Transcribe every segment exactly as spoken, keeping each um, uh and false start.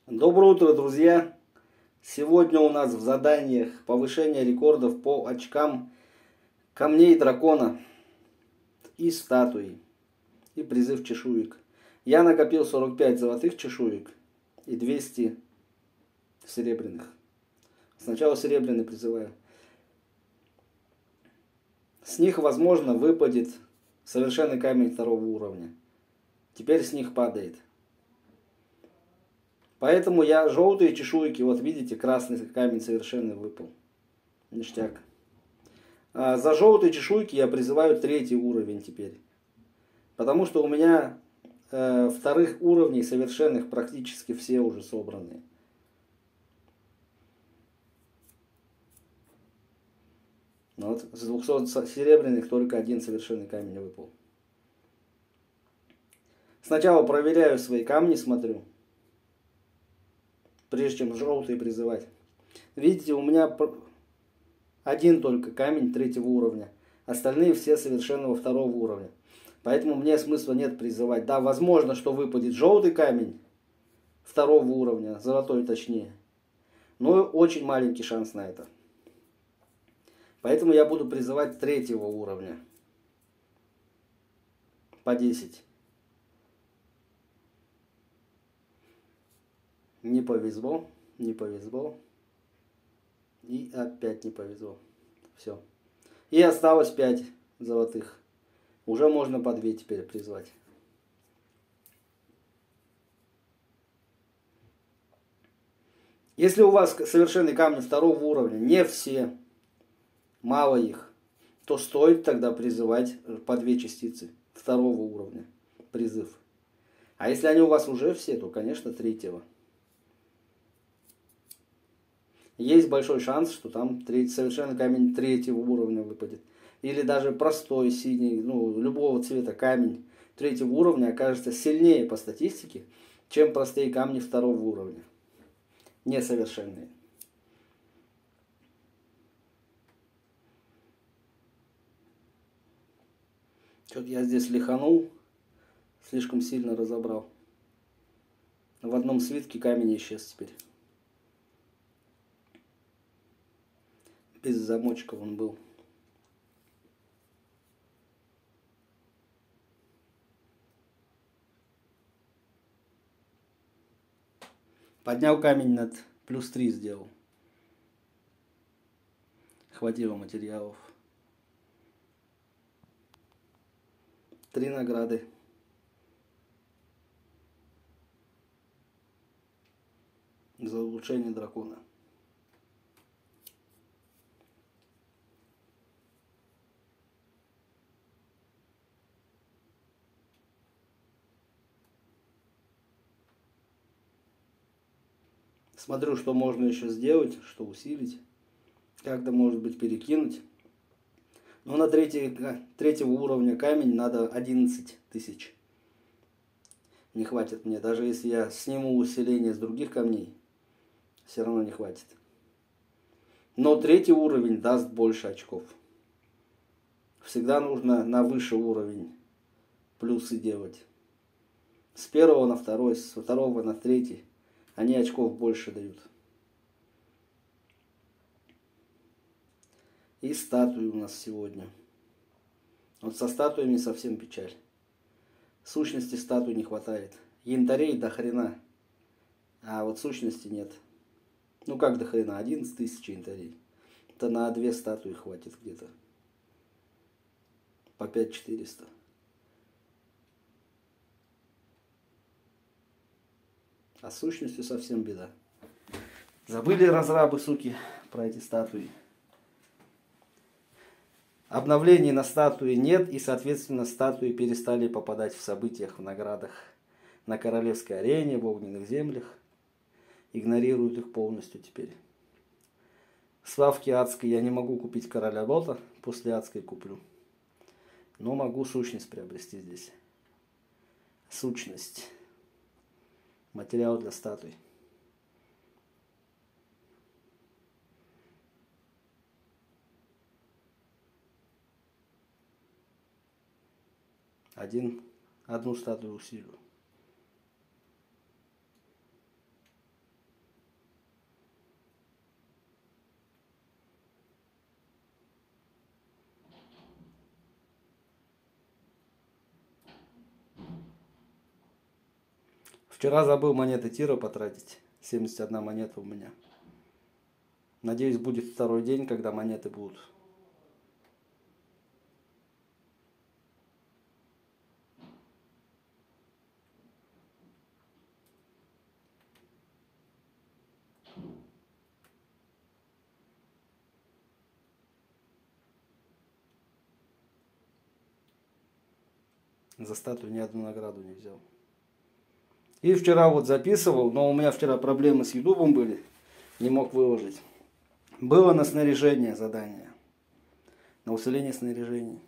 Доброе утро, друзья! Сегодня у нас в заданиях повышение рекордов по очкам камней дракона и статуи, и призыв чешуек. Я накопил сорок пять золотых чешуек и двести серебряных. Сначала серебряный призываю. С них, возможно, выпадет совершенный камень второго уровня. Теперь с них падает. Поэтому я желтые чешуйки, вот видите, красный камень совершенно выпал. Ништяк. А за желтые чешуйки я призываю третий уровень теперь. Потому что у меня э, вторых уровней совершенных практически все уже собраны. Вот, с двухсот серебряных только один совершенный камень выпал. Сначала проверяю свои камни, смотрю. Прежде чем желтые призывать. Видите, у меня один только камень третьего уровня. Остальные все совершенного второго уровня. Поэтому мне смысла нет призывать. Да, возможно, что выпадет желтый камень второго уровня, золотой точнее. Но очень маленький шанс на это. Поэтому я буду призывать третьего уровня. По десять. Не повезло, не повезло. И опять не повезло. Все. И осталось пять золотых. Уже можно по две теперь призвать. Если у вас совершенные камни второго уровня, не все, мало их, то стоит тогда призывать по две частицы второго уровня. Призыв. А если они у вас уже все, то, конечно, третьего. Есть большой шанс, что там третий, совершенно камень третьего уровня выпадет. Или даже простой синий, ну, любого цвета камень третьего уровня окажется сильнее по статистике, чем простые камни второго уровня. Несовершенные. Что-то я здесь лиханул, слишком сильно разобрал. В одном свитке камень исчез теперь. Без замочка он был. Поднял камень над плюс три сделал. Хватило материалов. Три награды. За улучшение дракона. Смотрю, что можно еще сделать, что усилить. Как-то, может быть, перекинуть. Но на третий, третьего уровня камень надо одиннадцать тысяч. Не хватит мне. Даже если я сниму усиление с других камней, все равно не хватит. Но третий уровень даст больше очков. Всегда нужно на высший уровень плюсы делать. С первого на второй, с второго на третий. Они очков больше дают. И статуи у нас сегодня. Вот со статуями совсем печаль. Сущности статуй не хватает. Янтарей до хрена. А вот сущности нет. Ну как до хрена? одиннадцать тысяч янтарей. Это на две статуи хватит где-то. По пять четыреста. А с сущностью совсем беда. Забыли разрабы, суки, про эти статуи. Обновлений на статуи нет, и, соответственно, статуи перестали попадать в событиях, в наградах на королевской арене, в огненных землях. Игнорируют их полностью теперь. Славки адской я не могу купить короля лота, после адской куплю. Но могу сущность приобрести здесь. Сущность. Материал для статуй. Один, одну статую усилю. Вчера забыл монеты тира потратить. семьдесят одна монета у меня. Надеюсь, будет второй день, когда монеты будут. За статую ни одну награду не взял. И вчера вот записывал, но у меня вчера проблемы с ютубом были. Не мог выложить. Было на снаряжение задание. На усиление снаряжения.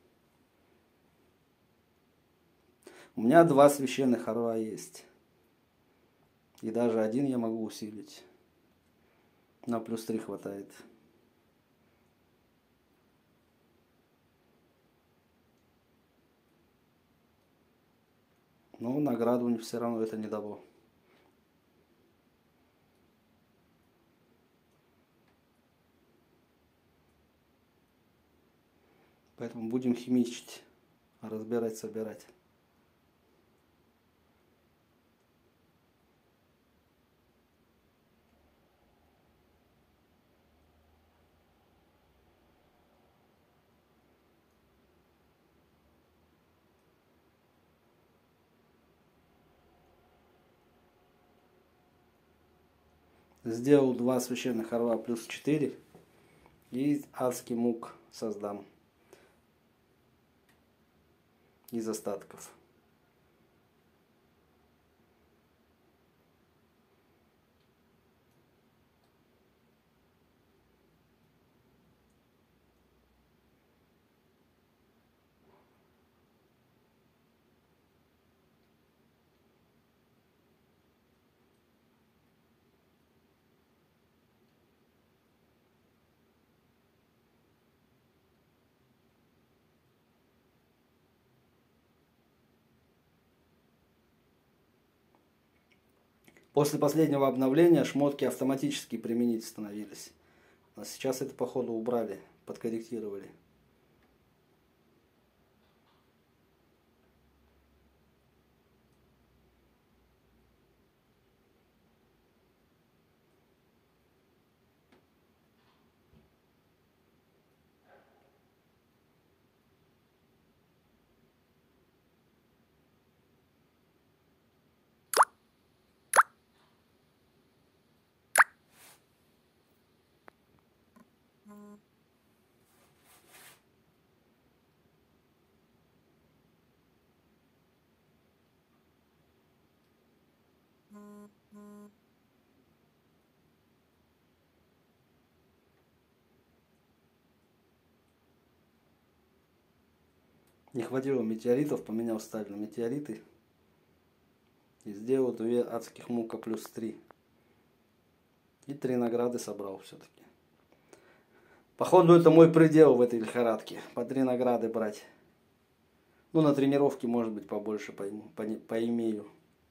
У меня два священных орла есть. И даже один я могу усилить. На плюс три хватает. Но награду мне все равно это не дало. Поэтому будем химичить, разбирать, собирать. Сделал два священных орла плюс четыре. И адский мук создам. Из остатков. После последнего обновления шмотки автоматически применить становились. А сейчас это, походу, убрали, подкорректировали. Не хватило метеоритов, поменял сталь на метеориты. И сделал две адских мука плюс три. И три награды собрал все-таки. Походу, это мой предел в этой лихорадке. По три награды брать. Ну, на тренировке, может быть, побольше пойму, по, поимею.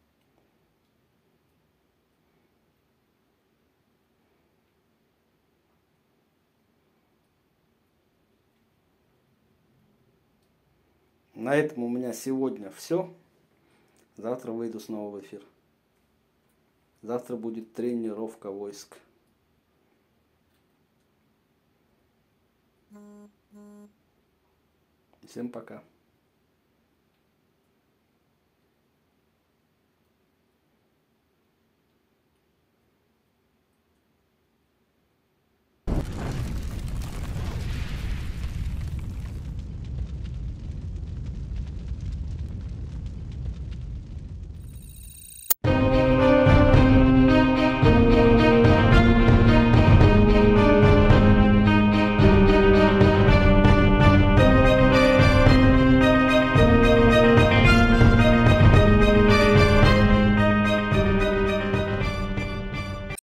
На этом у меня сегодня все. Завтра выйду снова в эфир. Завтра будет тренировка войск. Всем пока.